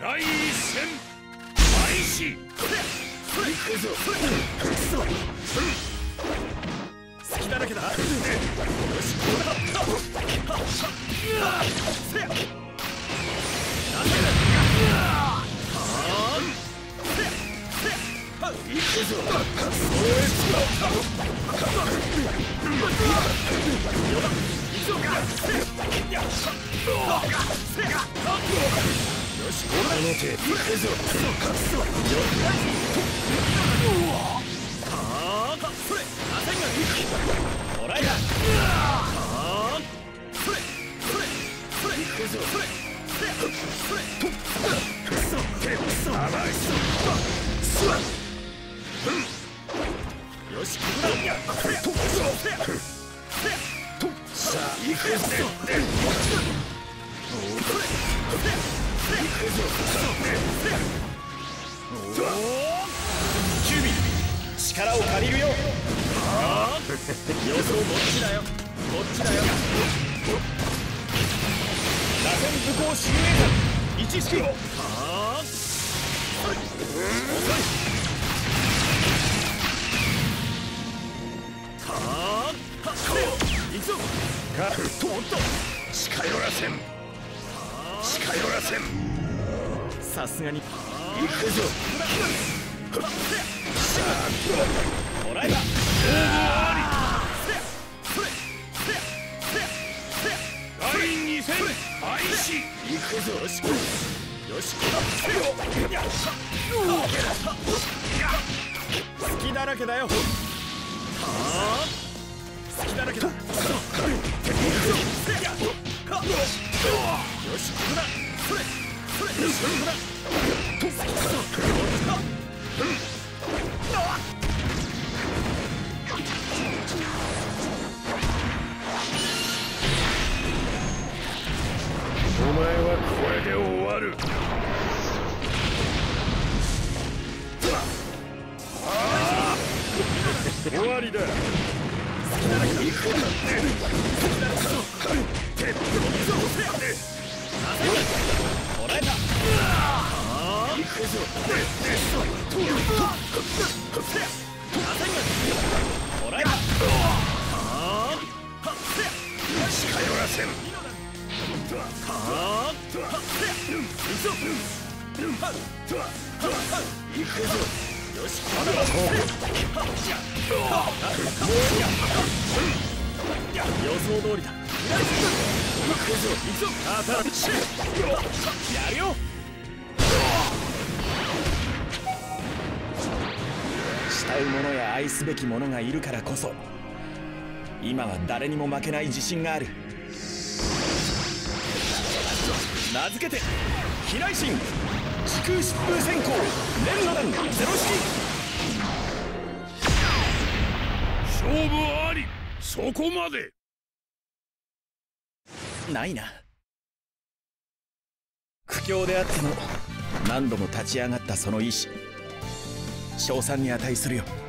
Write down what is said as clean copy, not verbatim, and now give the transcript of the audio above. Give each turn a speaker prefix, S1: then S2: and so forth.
S1: 第一戦開始。
S2: 行くぞ。隙だらけだ。よし、これだ。せや。なんだ。行くぞ。よし、この手。行くぞ。それ、螺旋が行く。もらえた。それ、行くぞ。それ、甘いぞ。よし、ここだ。さあ、行くぞ。キュービー、力を借りるよ。予想こっちだよ。こっちだよ。螺旋武功シミュレーター1式。行くぞ。とっと近寄らせん。近寄らせん。さすがに行くぞ。さあ、もらえた。
S1: 第二戦開始。
S2: 行くぞ。よし、よし、隙だらけだよ。隙だらけだ。よし、ここだ。それ、よし、ここだ。
S1: お前はこれで終わる。終わりだ。
S2: もらえた。行くぞ。もらえた。
S1: 近寄らせん。
S2: 行くぞ。よし、まだだ。予想通りだ。行くぞ。行くぞ。やるよ。慕う者や愛すべき者がいるからこそ、今は誰にも負けない自信がある。名付けて飛来神時空疾風閃光連の弾ゼロ式。
S1: 勝負あり。そこまで。
S2: ないな。苦境であっても何度も立ち上がったその意志、称賛に値するよ。